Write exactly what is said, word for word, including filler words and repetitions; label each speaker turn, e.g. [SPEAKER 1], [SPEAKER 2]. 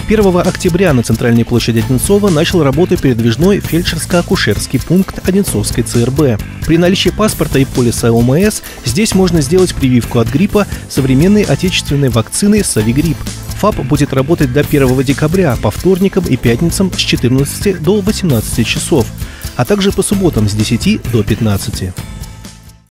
[SPEAKER 1] первого октября на центральной площади Одинцова начал работу передвижной фельдшерско-акушерский пункт Одинцовской ЦРБ. При наличии паспорта и полиса ОМС здесь можно сделать прививку от гриппа современной отечественной вакцины «Савигрипп». ФАП будет работать до первого декабря по вторникам и пятницам с четырнадцати до восемнадцати часов, а также по субботам с десяти до пятнадцати.